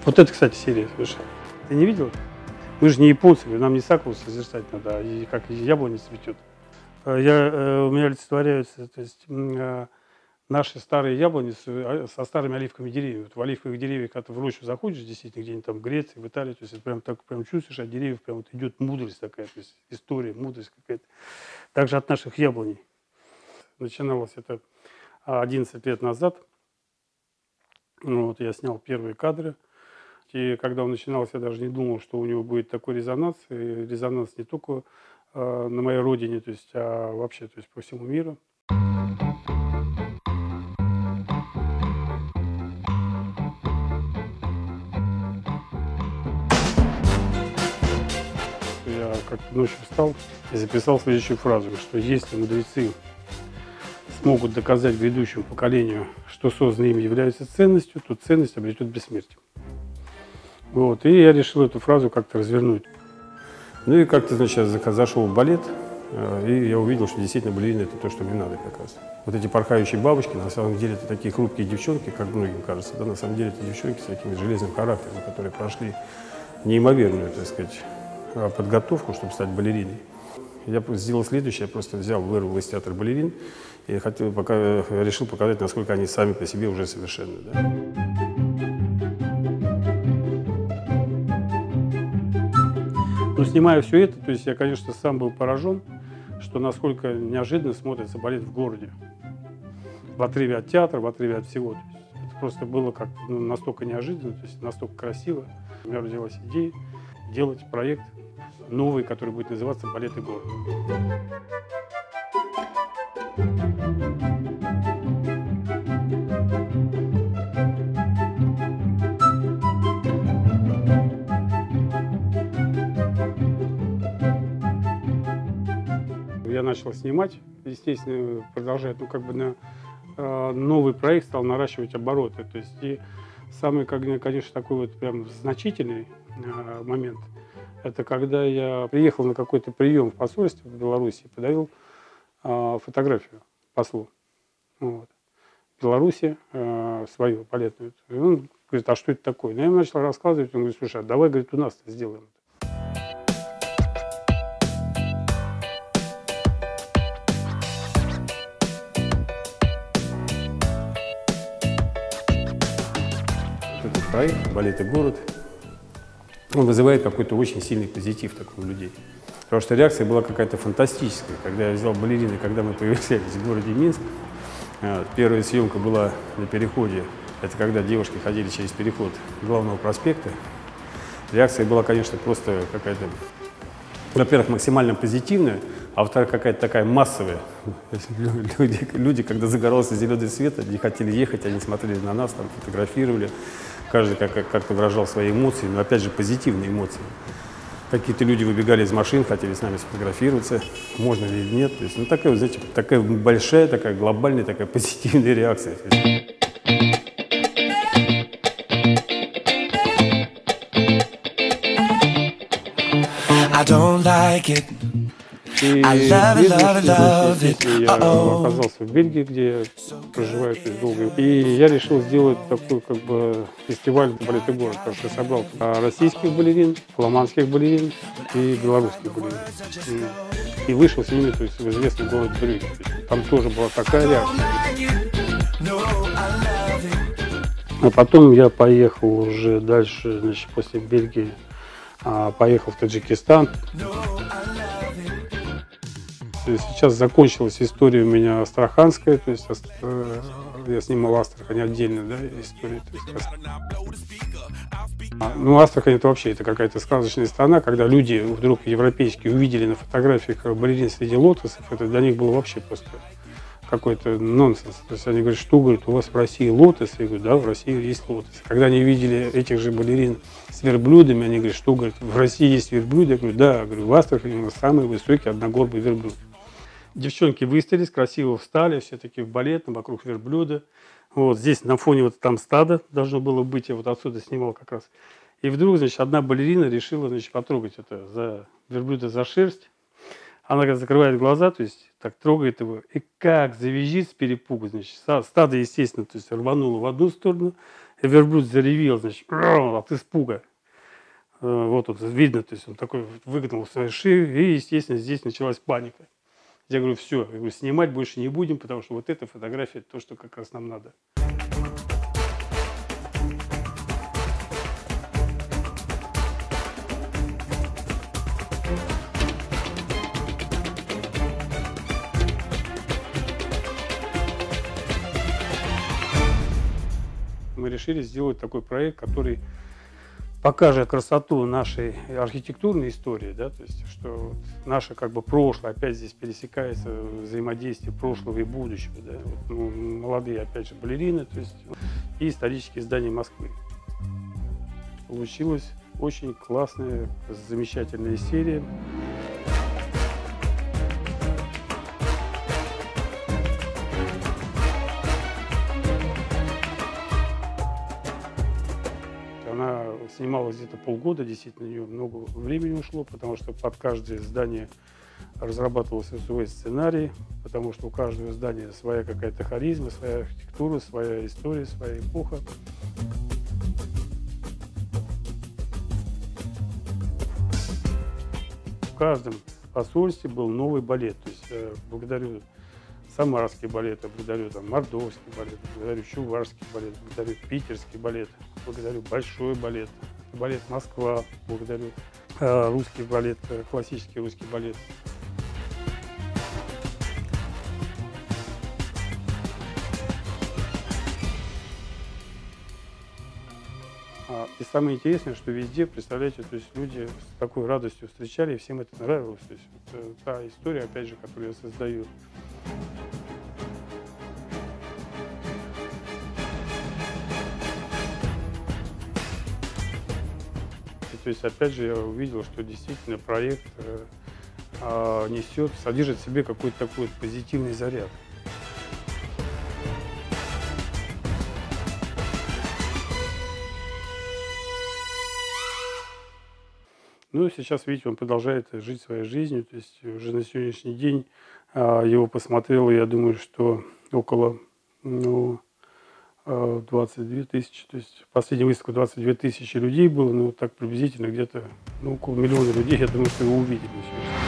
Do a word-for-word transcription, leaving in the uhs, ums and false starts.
Вот это, кстати, серия совершенно. Ты не видел? Мы же не японцы, нам не сакуру созерцать надо, а как яблоня цветет. Я, у меня олицетворяются, то есть наши старые яблони со старыми оливковыми деревьями. Вот в оливковых деревьях, когда ты в рощу заходишь, действительно, где-нибудь там в Греции, в Италии, то есть это прям так прям чувствуешь, от деревьев прям вот идет мудрость такая, то есть история, мудрость какая-то. Также от наших яблоней. Начиналось это одиннадцать лет назад. Вот, я снял первые кадры. И когда он начинался, я даже не думал, что у него будет такой резонанс. И резонанс не только э, на моей родине, то есть, а вообще, то есть по всему миру. Я как-то ночью встал и записал следующую фразу, что если мудрецы смогут доказать грядущему поколению, что созданное им является ценностью, то ценность обретет бессмертие. Вот, и я решил эту фразу как-то развернуть. Ну и как-то, значит, я зашел в балет, и я увидел, что действительно балерина – это то, что мне надо как раз. Вот эти порхающие бабочки, на самом деле, это такие хрупкие девчонки, как многим кажется. Да, на самом деле, это девчонки с таким железным характером, которые прошли неимоверную, так сказать, подготовку, чтобы стать балериной. Я сделал следующее, я просто взял, вырвал из театра балерин и хотел, пока, решил показать, насколько они сами по себе уже совершенны. Да. Но снимая все это, то есть я, конечно, сам был поражен, что насколько неожиданно смотрится балет в городе. В отрыве от театра, в отрыве от всего. То есть это просто было как ну, настолько неожиданно, то есть настолько красиво. У меня родилась идея делать проект новый, который будет называться «Балет и город». Я начал снимать, естественно, продолжать, ну, как бы на э, новый проект стал наращивать обороты. То есть, и самый, конечно, такой вот прям значительный э, момент, это когда я приехал на какой-то прием в посольстве в Беларуси, подарил э, фотографию послу. Вот. В Беларуси э, свою балетную. И он говорит, а что это такое? Ну, я ему начал рассказывать, он говорит, слушай, а давай, говорит, у нас-то сделаем. Этот проект «Балет и город», он вызывает какой-то очень сильный позитив такой у людей. Потому что реакция была какая-то фантастическая. Когда я взял балерины, когда мы появились в городе Минск, первая съемка была на переходе. Это когда девушки ходили через переход Главного проспекта. Реакция была, конечно, просто какая-то, во-первых, максимально позитивная, а во-вторых, какая-то такая массовая. Люди, люди, когда загорался зеленый свет, они хотели ехать, они смотрели на нас, там, фотографировали. Каждый как-то как выражал свои эмоции, но опять же позитивные эмоции. Какие-то люди выбегали из машин, хотели с нами сфотографироваться, можно ли или нет. То есть, ну, такая, знаете, такая большая, такая глобальная, такая позитивная реакция. I don't like it. И я оказался в Бельгии, где я проживаю долго. И я решил сделать такой как бы фестиваль «Балет и город», потому что я собрал российских балерин, фламандских балерин и белорусских балерин. И вышел с ними, то есть, в известный город Брюгге. Там тоже была такая реакция. А потом я поехал уже дальше, значит, после Бельгии, поехал в Таджикистан. Сейчас закончилась история у меня астраханская, то есть э, я снимал Астрахань отдельно, да, история. То есть, а, ну, Астрахань это вообще это какая-то сказочная страна, когда люди вдруг европейские увидели на фотографиях балерин среди лотосов, это для них было вообще просто какой-то нонсенс. То есть они говорят, что, говорят, у вас в России лотосы? Я говорю, да, в России есть лотосы. Когда они видели этих же балерин с верблюдами, они говорят, что, говорят, в России есть верблюды? Я говорю, да, я говорю, в Астрахани у нас самый высокий одногорбый верблюд. Девчонки выставились, красиво встали, все такие в балетном, вокруг верблюда. Вот здесь на фоне вот там стада должно было быть, я вот отсюда снимал как раз. И вдруг, значит, одна балерина решила, значит, потрогать это за верблюда за шерсть. Она как закрывает глаза, то есть так трогает его, и как завизжит с перепугу, значит, стадо, естественно, то есть рвануло в одну сторону, И верблюд заревел, значит, от испуга. Вот он, видно, то есть он такой выгнул свою шею, и, естественно, здесь началась паника. Я говорю, все, я говорю, снимать больше не будем, потому что вот эта фотография, то, что как раз нам надо. Мы решили сделать такой проект, который покажет красоту нашей архитектурной истории, да, то есть, что вот наше как бы прошлое опять здесь пересекается, взаимодействие прошлого и будущего, да, вот, ну, молодые опять же балерины, то есть, и исторические здания Москвы. Получилась очень классная, замечательная серия. Она снималась где-то полгода, действительно, у нее много времени ушло, потому что под каждое здание разрабатывался свой сценарий, потому что у каждого здания своя какая-то харизма, своя архитектура, своя история, своя эпоха. В каждом посольстве был новый балет, то есть э, благодарю Самарский балет, благодарю там Мордовский балет, благодарю Чувашский балет, благодарю Питерский балет, благодарю Большой балет, балет Москва, благодарю э, русский балет, э, классический русский балет. А, и самое интересное, что везде, представляете, то есть люди с такой радостью встречали, и всем это нравилось. То есть это та история, опять же, которую я создаю. То есть, опять же, я увидел, что действительно проект э, э, несет, содержит в себе какой-то такой позитивный заряд. Ну, сейчас, видите, он продолжает жить своей жизнью. То есть уже на сегодняшний день э, его посмотрел, я думаю, что около ну, двадцать две тысячи, то есть последняя выставка двадцать две тысячи людей было, ну так приблизительно где-то ну, около миллиона людей, я думаю, что его увидели.